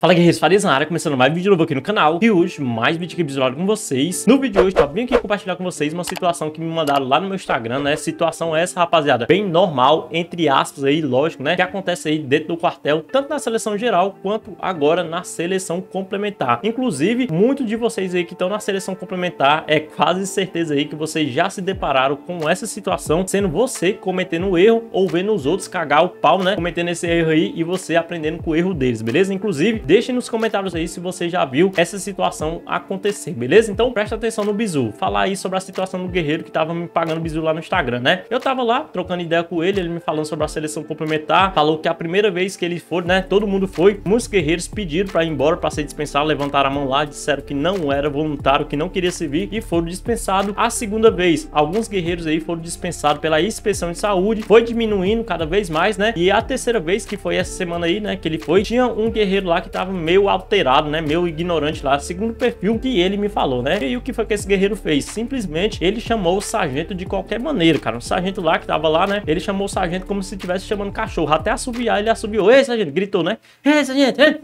Fala guerreiros, Farias na área, começando mais vídeo novo aqui no canal. E hoje, mais vídeo aqui visual com vocês. No vídeo de hoje, eu vim aqui compartilhar com vocês uma situação que me mandaram lá no meu Instagram, né? Situação essa, rapaziada, bem normal, entre aspas aí, lógico, né? Que acontece aí dentro do quartel, tanto na seleção geral, quanto agora na seleção complementar. Inclusive, muitos de vocês aí que estão na seleção complementar, é quase certeza aí que vocês já se depararam com essa situação, sendo você cometendo um erro ou vendo os outros cagar o pau, né? Cometendo esse erro aí e você aprendendo com o erro deles, beleza? Inclusive, deixem nos comentários aí se você já viu essa situação acontecer, beleza? Então presta atenção no bizu. Falar aí sobre a situação do guerreiro que tava me pagando bizu lá no Instagram, né? Eu tava lá trocando ideia com ele me falando sobre a seleção complementar, falou que a primeira vez que ele foi, né? Todo mundo foi, muitos guerreiros pediram pra ir embora, pra ser dispensado, levantaram a mão lá, disseram que não era voluntário, que não queria servir e foram dispensados. A segunda vez, alguns guerreiros aí foram dispensados pela inspeção de saúde, foi diminuindo cada vez mais, né? E a terceira vez, que foi essa semana aí, né? Que ele foi, tinha um guerreiro lá que tava meio alterado, né? Meio ignorante lá, segundo o perfil que ele me falou, né? E aí o que foi que esse guerreiro fez? Simplesmente ele chamou o sargento de qualquer maneira, cara. O sargento lá que tava lá, né? Ele chamou o sargento como se estivesse chamando cachorro. Até assoviar, ele assoviou. Ei, sargento! Gritou, né? Ei, sargento! Ei!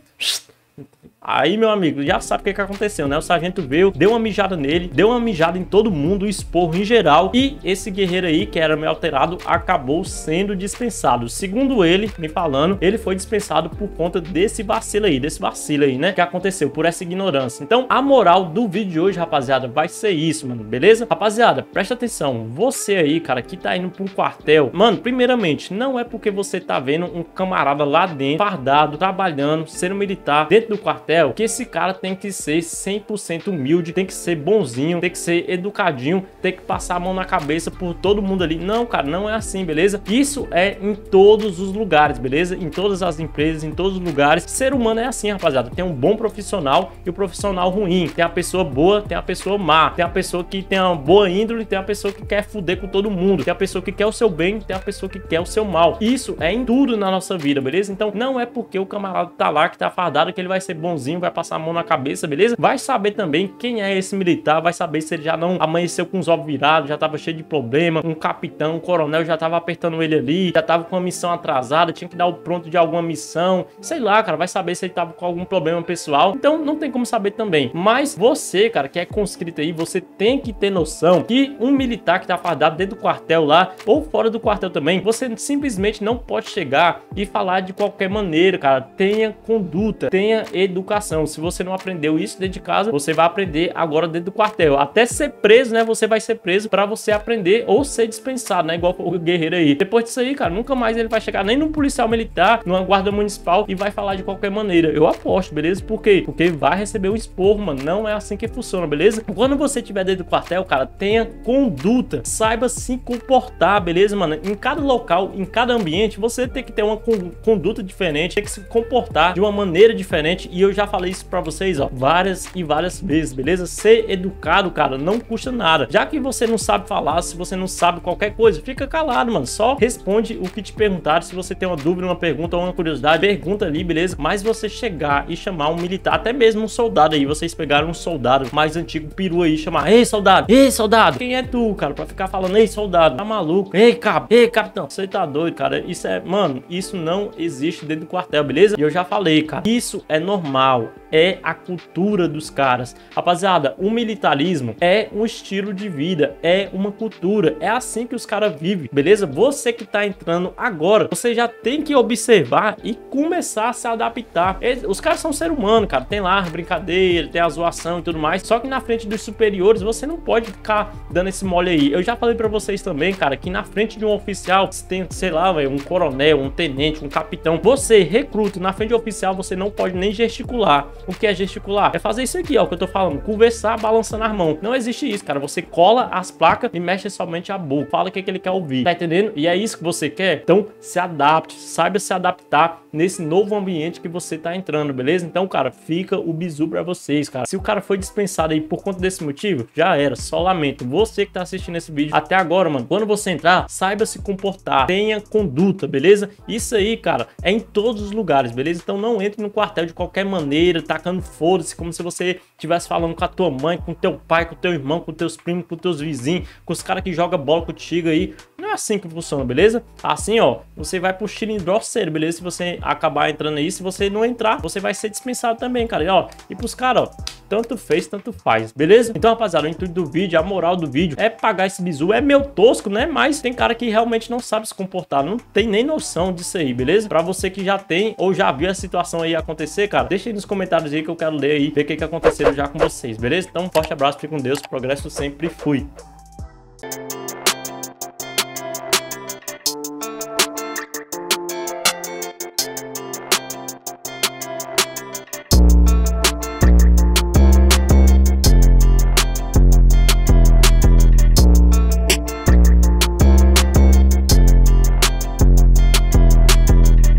Aí, meu amigo, já sabe o que aconteceu, né? O sargento veio, deu uma mijada nele, deu uma mijada em todo mundo, um esporro em geral. E esse guerreiro aí, que era meio alterado, acabou sendo dispensado. Segundo ele, me falando, ele foi dispensado por conta desse vacilo aí, né? Que aconteceu, por essa ignorância. Então, a moral do vídeo de hoje, rapaziada, vai ser isso, mano, beleza? Rapaziada, presta atenção. Você aí, cara, que tá indo pra um quartel, mano, primeiramente, não é porque você tá vendo um camarada lá dentro, fardado, trabalhando, sendo militar, dentro do quartel, que esse cara tem que ser 100% humilde, tem que ser bonzinho, tem que ser educadinho, tem que passar a mão na cabeça por todo mundo ali. Não, cara, não é assim, beleza? Isso é em todos os lugares, beleza? Em todas as empresas, em todos os lugares. Ser humano é assim, rapaziada. Tem um bom profissional e o profissional ruim. Tem a pessoa boa, tem a pessoa má. Tem a pessoa que tem uma boa índole, tem a pessoa que quer fuder com todo mundo. Tem a pessoa que quer o seu bem, tem a pessoa que quer o seu mal. Isso é em tudo na nossa vida, beleza? Então não é porque o camarada tá lá, que tá fardado, que ele vai ser bonzinho, vai passar a mão na cabeça, beleza? Vai saber também quem é esse militar, vai saber se ele já não amanheceu com os ovos virados, já tava cheio de problema, um capitão, um coronel já tava apertando ele ali, já tava com uma missão atrasada, tinha que dar o pronto de alguma missão, sei lá, cara, vai saber se ele tava com algum problema pessoal, então não tem como saber também. Mas você, cara, que é conscrito aí, você tem que ter noção que um militar que tá fardado dentro do quartel lá, ou fora do quartel também, você simplesmente não pode chegar e falar de qualquer maneira, cara. Tenha conduta, tenha educação. Se você não aprendeu isso dentro de casa, você vai aprender agora dentro do quartel. Até ser preso, né? Você vai ser preso pra você aprender ou ser dispensado, né? Igual o guerreiro aí. Depois disso aí, cara, nunca mais ele vai chegar nem num policial militar, numa guarda municipal e vai falar de qualquer maneira. Eu aposto, beleza? Por quê? Porque vai receber um esporro, mano. Não é assim que funciona, beleza? Quando você estiver dentro do quartel, cara, tenha conduta. Saiba se comportar, beleza, mano? Em cada local, em cada ambiente, você tem que ter uma conduta diferente, tem que se comportar de uma maneira diferente. E eu já falei isso pra vocês, ó, várias e várias vezes, beleza? Ser educado, cara, não custa nada. Já que você não sabe falar, se você não sabe qualquer coisa, fica calado, mano. Só responde o que te perguntaram. Se você tem uma dúvida, uma pergunta ou uma curiosidade, pergunta ali, beleza? Mas você chegar e chamar um militar, até mesmo um soldado aí, vocês pegaram um soldado mais antigo, peru aí, chamar, ei, soldado, quem é tu, cara? Pra ficar falando, ei, soldado, tá maluco? Ei, capitão, você tá doido, cara? Isso é, mano, isso não existe dentro do quartel, beleza? E eu já falei, cara, isso é normal. É a cultura dos caras. Rapaziada, o militarismo é um estilo de vida, é uma cultura, é assim que os caras vivem, beleza? Você que tá entrando agora, você já tem que observar e começar a se adaptar. Os caras são ser humano, cara, tem lá as brincadeiras, tem a zoação e tudo mais, só que na frente dos superiores você não pode ficar dando esse mole aí. Eu já falei pra vocês também, cara, que na frente de um oficial, se tem, sei lá, véio, um coronel, um tenente, um capitão, você recruta, na frente de um oficial você não pode nem gesticular. O que é gesticular? É fazer isso aqui, ó, que eu tô falando, conversar balançando as mãos. Não existe isso, cara. Você cola as placas e mexe somente a boca. Fala o que ele quer ouvir. Tá entendendo? E é isso que você quer? Então, se adapte, saiba se adaptar nesse novo ambiente que você tá entrando, beleza? Então, cara, fica o bizu pra vocês, cara. Se o cara foi dispensado aí por conta desse motivo, já era, só lamento. Você que tá assistindo esse vídeo até agora, mano, quando você entrar, saiba se comportar, tenha conduta, beleza? Isso aí, cara, é em todos os lugares, beleza? Então não entre no quartel de qualquer maneira, tacando foda-se, como se você estivesse falando com a tua mãe, com teu pai, com teu irmão, com teus primos, com teus vizinhos, com os caras que jogam bola contigo aí. Não é assim que funciona, beleza? Assim, ó, você vai pro cilindroceiro, beleza? Se você acabar entrando aí, se você não entrar, você vai ser dispensado também, cara. E, ó, e pros caras, ó, tanto fez, tanto faz, beleza? Então, rapaziada, o intuito do vídeo, a moral do vídeo é pagar esse bizu. É meio tosco, né? Mas tem cara que realmente não sabe se comportar, não tem nem noção disso aí, beleza? Pra você que já tem ou já viu a situação aí acontecer, cara, deixa aí nos comentários aí que eu quero ler aí, ver o que aconteceu já com vocês, beleza? Então, um forte abraço, fique com Deus, progresso sempre, fui!